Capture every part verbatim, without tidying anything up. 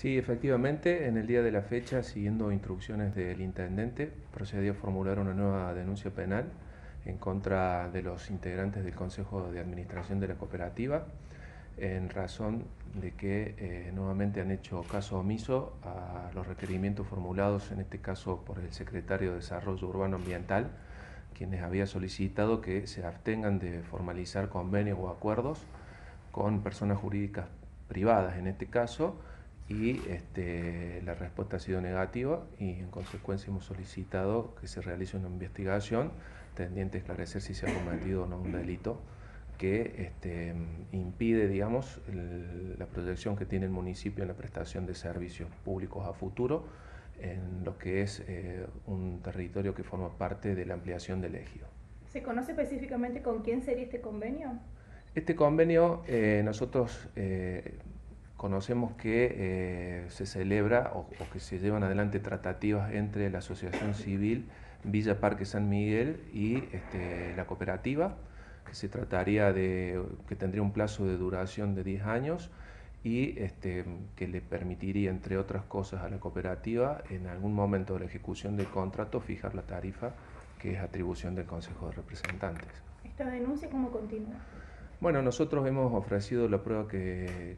Sí, efectivamente, en el día de la fecha, siguiendo instrucciones del intendente, procedió a formular una nueva denuncia penal en contra de los integrantes del Consejo de Administración de la cooperativa, en razón de que eh, nuevamente han hecho caso omiso a los requerimientos formulados, en este caso por el secretario de Desarrollo Urbano Ambiental, quienes había solicitado que se abstengan de formalizar convenios o acuerdos con personas jurídicas privadas en este caso, y este, la respuesta ha sido negativa y en consecuencia hemos solicitado que se realice una investigación tendiente a esclarecer si se ha cometido o no un delito que este, impide, digamos, el, la proyección que tiene el municipio en la prestación de servicios públicos a futuro en lo que es eh, un territorio que forma parte de la ampliación del ejido. ¿Se conoce específicamente con quién sería este convenio? Este convenio eh, nosotros eh, conocemos que eh, se celebra o, o que se llevan adelante tratativas entre la Asociación Civil Villa Parque San Miguel y este, la cooperativa, que se trataría de, que tendría un plazo de duración de diez años y este, que le permitiría, entre otras cosas, a la cooperativa en algún momento de la ejecución del contrato fijar la tarifa que es atribución del Consejo de Representantes. ¿Esta denuncia cómo continúa? Bueno, nosotros hemos ofrecido la prueba que,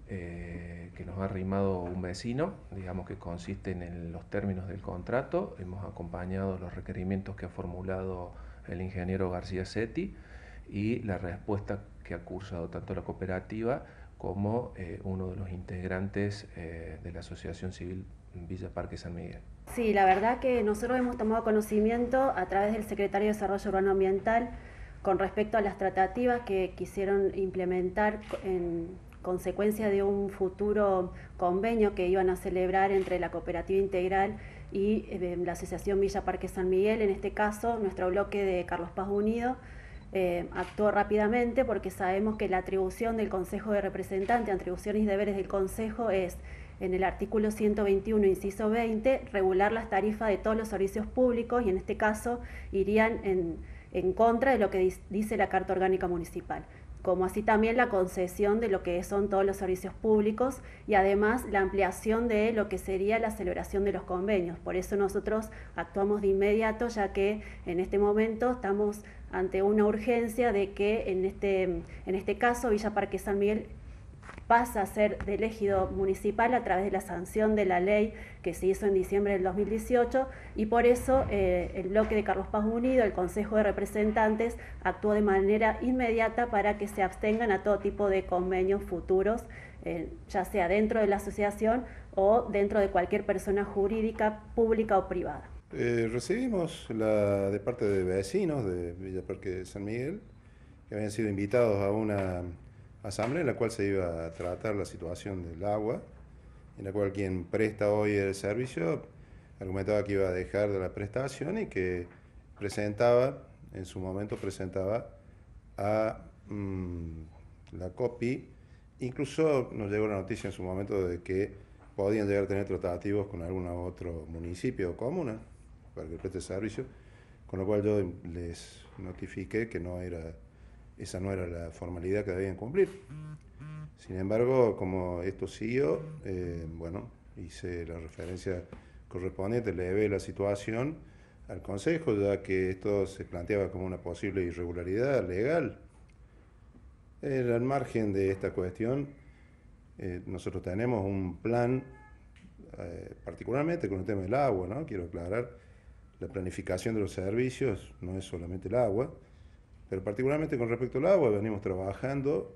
eh, que nos ha arrimado un vecino, digamos que consiste en el, los términos del contrato. Hemos acompañado los requerimientos que ha formulado el ingeniero García Setti y la respuesta que ha cursado tanto la cooperativa como eh, uno de los integrantes eh, de la Asociación Civil Villa Parque San Miguel. Sí, la verdad que nosotros hemos tomado conocimiento a través del Secretario de Desarrollo Urbano Ambiental con respecto a las tratativas que quisieron implementar en consecuencia de un futuro convenio que iban a celebrar entre la Cooperativa Integral y eh, la Asociación Villa Parque San Miguel. En este caso, nuestro bloque de Carlos Paz Unido eh, actuó rápidamente porque sabemos que la atribución del Consejo de Representantes, atribuciones y deberes del Consejo es, en el artículo ciento veintiuno, inciso veinte, regular las tarifas de todos los servicios públicos y en este caso irían en, en contra de lo que dice la Carta Orgánica Municipal, como así también la concesión de lo que son todos los servicios públicos y además la ampliación de lo que sería la celebración de los convenios. Por eso nosotros actuamos de inmediato, ya que en este momento estamos ante una urgencia de que en este, en este caso Villa Parque San Miguel pasa a ser del ejido municipal a través de la sanción de la ley que se hizo en diciembre del dos mil dieciocho y por eso eh, el bloque de Carlos Paz Unido, el Consejo de Representantes, actuó de manera inmediata para que se abstengan a todo tipo de convenios futuros, eh, ya sea dentro de la asociación o dentro de cualquier persona jurídica, pública o privada. Eh, recibimos la de parte de vecinos de Villa Parque San Miguel que habían sido invitados a una asamblea en la cual se iba a tratar la situación del agua, en la cual quien presta hoy el servicio argumentaba que iba a dejar de la prestación y que presentaba, en su momento presentaba a mmm, la COPI. Incluso nos llegó la noticia en su momento de que podían llegar a tener tratativos con algún otro municipio o comuna para que preste servicio, con lo cual yo les notifiqué que no era esa no era la formalidad que debían cumplir. Sin embargo, como esto siguió, eh, bueno, hice la referencia correspondiente, levé la situación al Consejo, ya que esto se planteaba como una posible irregularidad legal. Eh, al margen de esta cuestión, eh, nosotros tenemos un plan, eh, particularmente con el tema del agua, ¿no? Quiero aclarar, la planificación de los servicios no es solamente el agua, pero particularmente con respecto al agua, venimos trabajando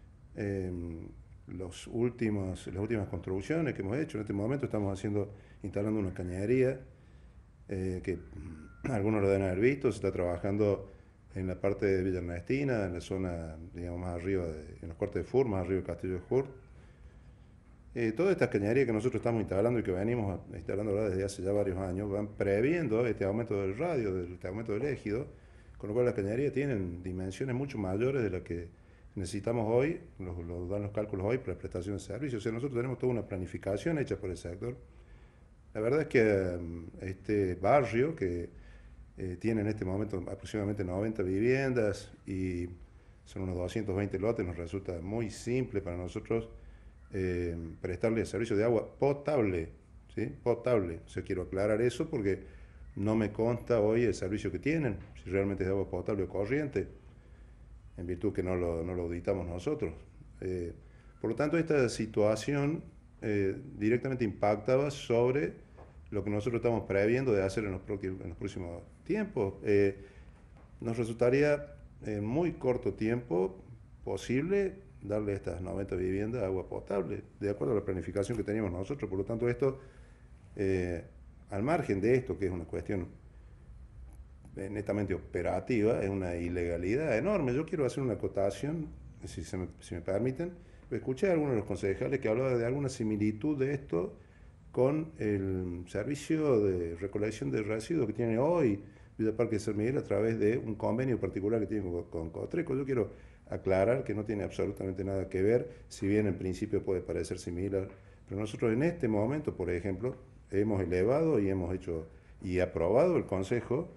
en los últimos, las últimas construcciones que hemos hecho. En este momento estamos haciendo, instalando una cañería, eh, que algunos lo deben haber visto. Se está trabajando en la parte de Villa Ernestina, en la zona, digamos, más arriba, de, en los cortes de Furt, más arriba del Castillo de Furt. Eh, todas estas cañerías que nosotros estamos instalando y que venimos instalando desde hace ya varios años, van previendo este aumento del radio, este aumento del ejido, con lo cual las cañerías tienen dimensiones mucho mayores de las que necesitamos hoy, los, los dan los cálculos hoy para la prestación de servicios. O sea, nosotros tenemos toda una planificación hecha por el sector. La verdad es que um, este barrio, que eh, tiene en este momento aproximadamente noventa viviendas y son unos doscientos veinte lotes, nos resulta muy simple para nosotros eh, prestarle servicio de agua potable, ¿sí? Potable. O sea, quiero aclarar eso porque no me consta hoy el servicio que tienen, si realmente es de agua potable o corriente, en virtud que no lo, no lo auditamos nosotros. Eh, por lo tanto, esta situación eh, directamente impactaba sobre lo que nosotros estamos previendo de hacer en los, próximos, en los próximos tiempos. Eh, nos resultaría en muy corto tiempo posible darle a estas noventa viviendas agua potable, de acuerdo a la planificación que teníamos nosotros. Por lo tanto, esto, eh, al margen de esto, que es una cuestión netamente operativa, es una ilegalidad enorme. Yo quiero hacer una acotación, si, se me, si me permiten. Escuché a algunos de los concejales que hablaban de alguna similitud de esto con el servicio de recolección de residuos que tiene hoy Villa Parque de San Miguel a través de un convenio particular que tiene con, con Cotreco. Yo quiero aclarar que no tiene absolutamente nada que ver, si bien en principio puede parecer similar, pero nosotros en este momento, por ejemplo, hemos elevado y hemos hecho y aprobado el Consejo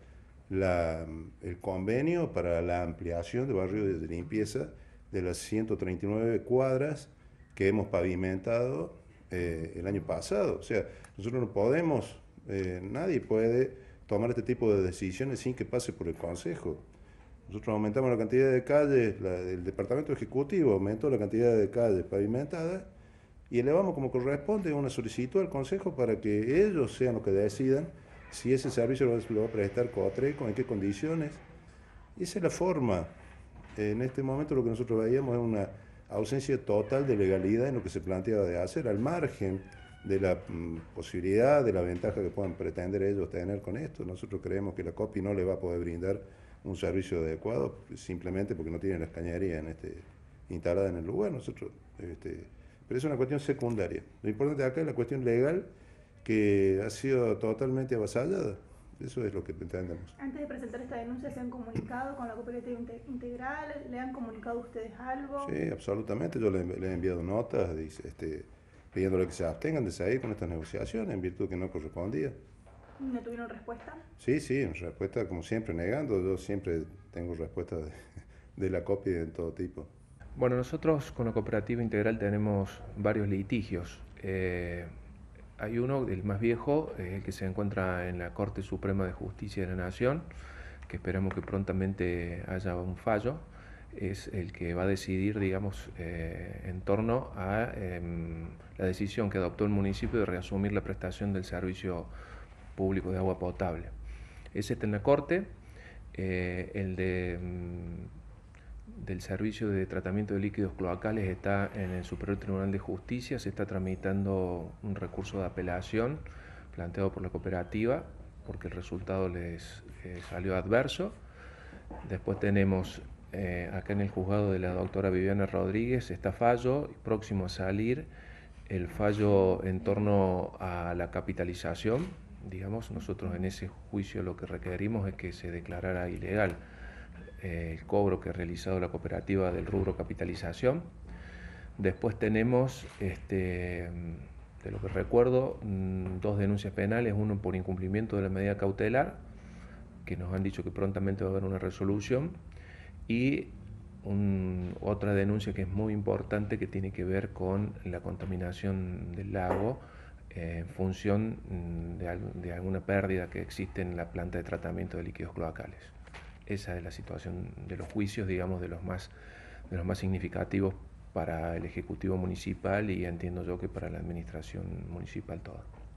la, el convenio para la ampliación de barrio de limpieza de las ciento treinta y nueve cuadras que hemos pavimentado eh, el año pasado. O sea, nosotros no podemos, eh, nadie puede tomar este tipo de decisiones sin que pase por el Consejo. Nosotros aumentamos la cantidad de calles, la, el Departamento Ejecutivo aumentó la cantidad de calles pavimentadas y elevamos como corresponde una solicitud al Consejo para que ellos sean los que decidan si ese servicio lo, lo va a prestar Cotreco, en qué condiciones. Y esa es la forma. En este momento lo que nosotros veíamos es una ausencia total de legalidad en lo que se planteaba de hacer, al margen de la mm, posibilidad, de la ventaja que puedan pretender ellos tener con esto. Nosotros creemos que la COPI no le va a poder brindar un servicio adecuado simplemente porque no tiene las cañerías en este, instaladas en el lugar. Nosotros, este, pero es una cuestión secundaria. Lo importante acá es la cuestión legal, que ha sido totalmente avasallada. Eso es lo que entendemos. Antes de presentar esta denuncia, ¿se han comunicado con la cooperativa integral? ¿Le han comunicado a ustedes algo? Sí, absolutamente. Yo le, le he enviado notas este, pidiéndole que se abstengan de seguir con estas negociaciones en virtud de que no correspondía. ¿No tuvieron respuesta? Sí, sí, respuesta como siempre negando. Yo siempre tengo respuestas de, de la COPI de todo tipo. Bueno, nosotros con la cooperativa integral tenemos varios litigios. Eh, Hay uno, el más viejo, eh, el que se encuentra en la Corte Suprema de Justicia de la Nación, que esperamos que prontamente haya un fallo. Es el que va a decidir, digamos, eh, en torno a eh, la decisión que adoptó el municipio de reasumir la prestación del servicio público de agua potable. Ese está en la Corte. Eh, el de... Mm, del servicio de tratamiento de líquidos cloacales está en el Superior Tribunal de Justicia. Se está tramitando un recurso de apelación planteado por la cooperativa porque el resultado les eh, salió adverso. Después tenemos eh, acá en el juzgado de la doctora Viviana Rodríguez está fallo, próximo a salir el fallo en torno a la capitalización. Digamos, nosotros en ese juicio lo que requerimos es que se declarara ilegal el cobro que ha realizado la cooperativa del rubro capitalización. Después tenemos, este, de lo que recuerdo, dos denuncias penales, uno por incumplimiento de la medida cautelar, que nos han dicho que prontamente va a haber una resolución, y un, otra denuncia que es muy importante que tiene que ver con la contaminación del lago eh, en función de, de alguna pérdida que existe en la planta de tratamiento de líquidos cloacales. Esa es la situación de los juicios, digamos, de los más, de los más significativos para el Ejecutivo Municipal y entiendo yo que para la Administración Municipal toda.